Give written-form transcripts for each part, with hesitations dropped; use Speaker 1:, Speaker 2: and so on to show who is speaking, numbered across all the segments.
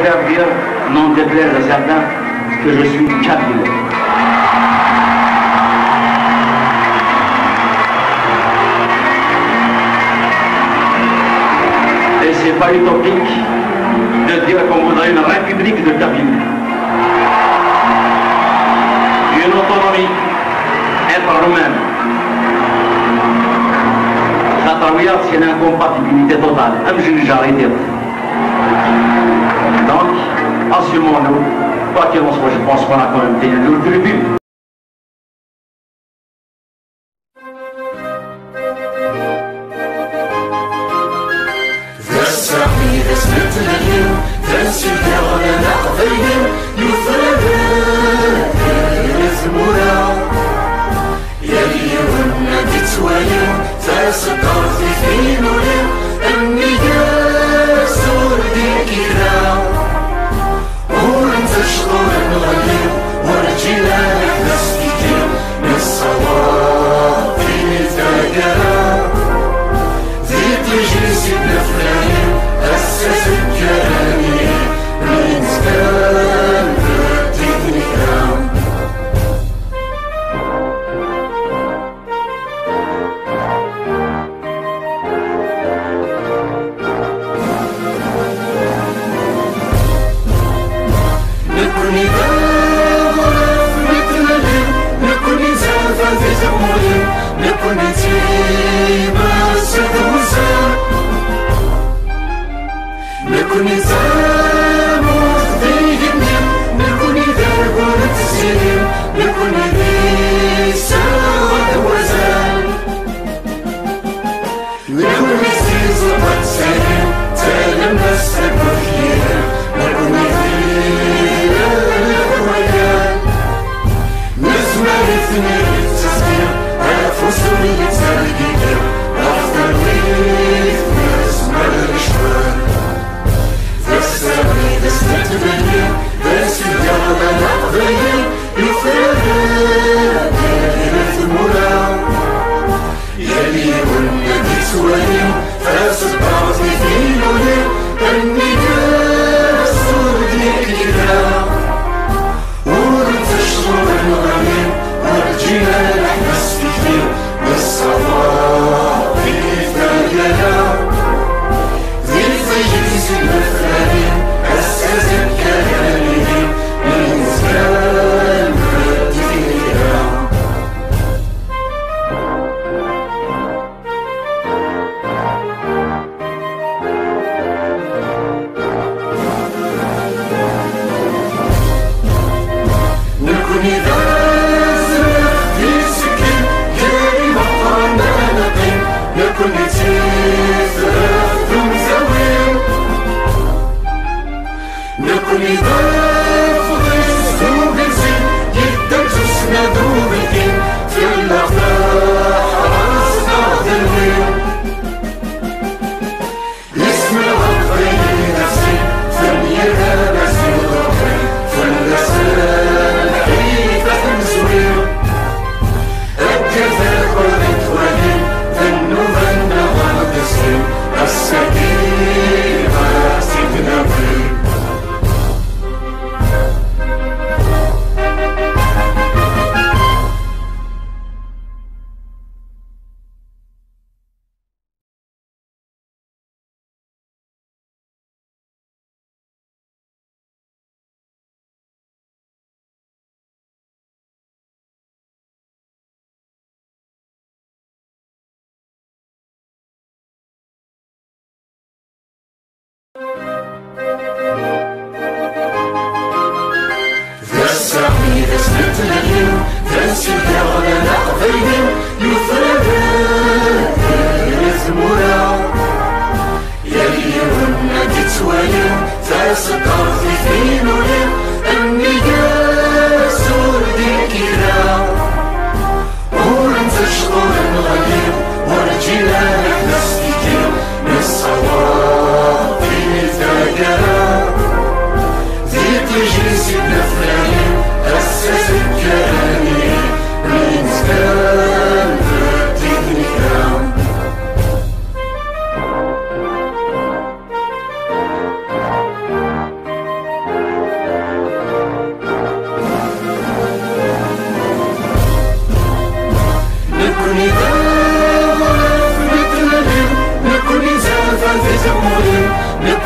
Speaker 1: préfère dire, non déplaise à certains, que je suis kabyle. Et c'est pas utopique de dire qu'on voudrait une république de Kabylie. Une autonomie, être nous-mêmes. خطويات c'est une incompatibilité totale. Donc, assumons-nous. Quoi qu'il en soit, je pense qu'on a quand même tenu le but.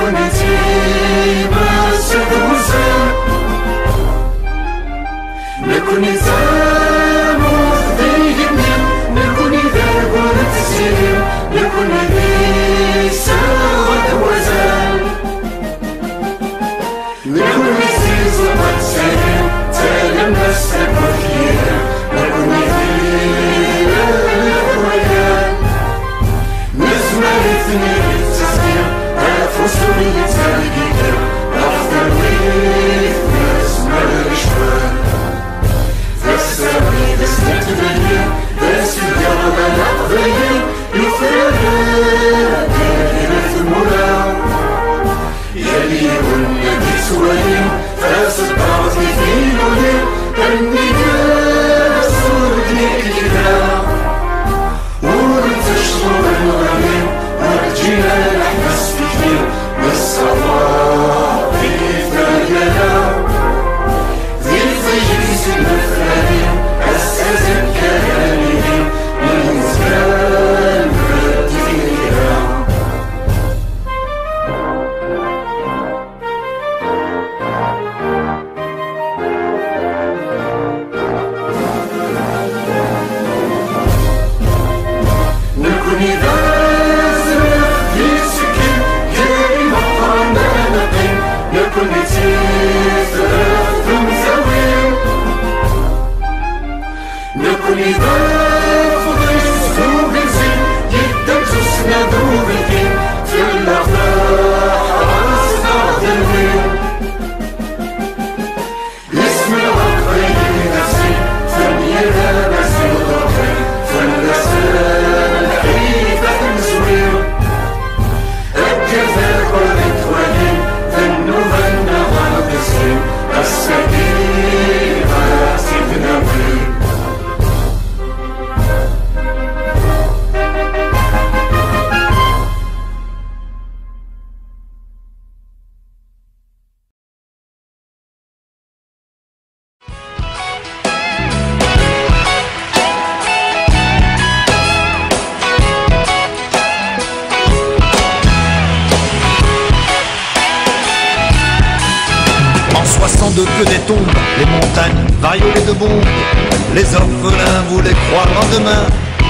Speaker 2: De feu des tombes, les montagnes variolées de bombes, les orphelins voulaient croire en demain.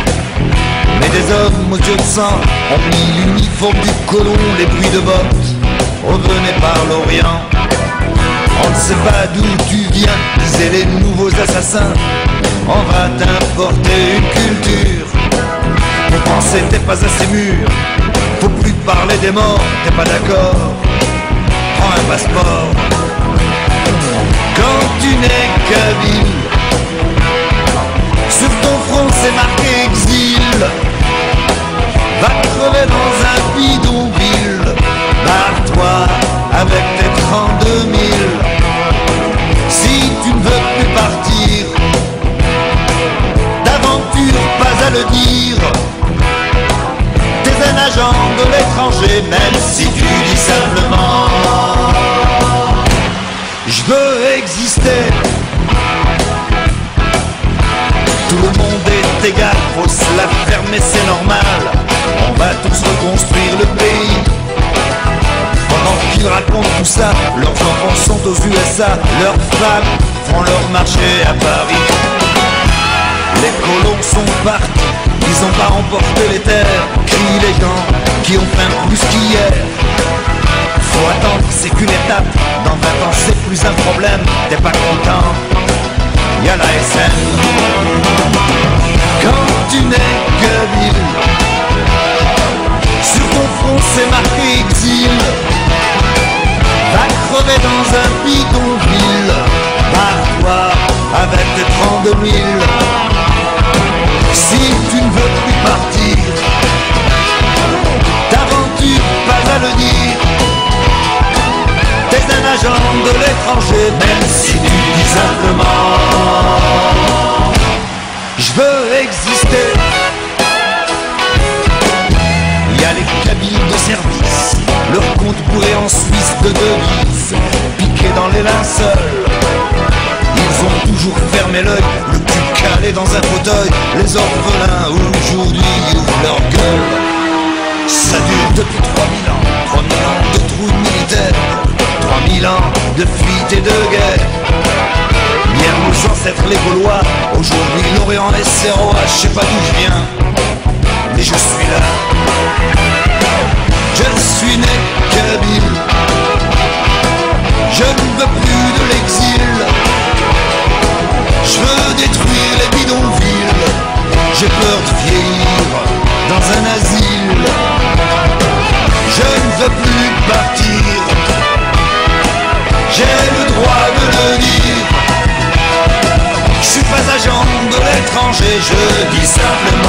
Speaker 2: Mais des hommes aux yeux de sang ont mis l'uniforme du colon, les bruits de bottes revenaient par l'Orient. On ne sait pas d'où tu viens, disaient les nouveaux assassins, on va t'importer une culture. Ton français t'es pas assez mûr, faut plus parler des morts, t'es pas d'accord, prends un passeport. Quand tu n'es kabyle, sur ton front c'est marqué exil. Va crever dans un bidonville, barre-toi avec tes 32 000. Si tu ne veux plus partir, d'aventure pas à le dire. T'es un agent de l'étranger, même si tu dis simplement je veux exister. Tout le monde est égal, faut se la fermer, c'est normal. On va tous reconstruire le pays. Pendant qu'ils racontent tout ça, leurs enfants sont aux USA, leurs femmes font leur marché à Paris. Les colons sont partis, ils ont pas remporté les terres, crient les gens qui ont faim plus qu'hier. Faut attendre, c'est qu'une étape, dans 20 ans c'est plus un problème, t'es pas content, y'a la SN. Quand tu n'es que ville, sur ton front c'est marqué exil. Va crever dans un bidonville, barre-toi avec tes 32 000. Si tu ne veux plus partir, d'aventure pas à le dire. T'es un agent de l'étranger, même si tu dis simplement je veux exister. Il y a les cabines de service, leur compte bourré en Suisse de devises, piqués dans les linceuls. Ils ont toujours fermé l'œil, le cul calé dans un fauteuil. Les orphelins aujourd'hui ouvrent leur gueule. Ça dure depuis 3000 ans, 3000 ans de trouille. et de guerre. Hier nos ancêtres les Gaulois, aujourd'hui l'Orient et Serrois. Je sais pas d'où je viens, mais je suis là. Je suis né kabyle. Je ne veux plus de l'exil. Je veux détruire les bidonvilles. J'ai peur de vieillir dans un asile. Je ne veux plus partir. J'ai le droit de le dire. Je suis pas agent de l'étranger, je dis simplement